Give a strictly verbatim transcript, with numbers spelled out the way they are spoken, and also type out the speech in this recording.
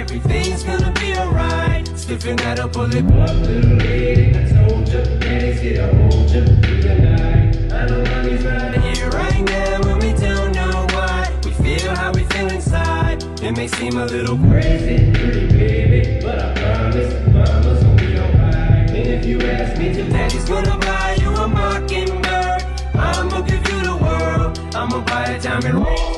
everything's gonna be alright. Stiffen that up, pull it up, little lady. I told ya, daddy's here to hold ya through the night. I know mommy's right here, right now, when we don't know why. We feel how we feel inside. It may seem a little crazy, pretty baby, but I promise mama's gonna be alright. And if you ask me to, daddy's gonna buy you a mockingbird. I'ma give you the world. I'ma buy a diamond ring.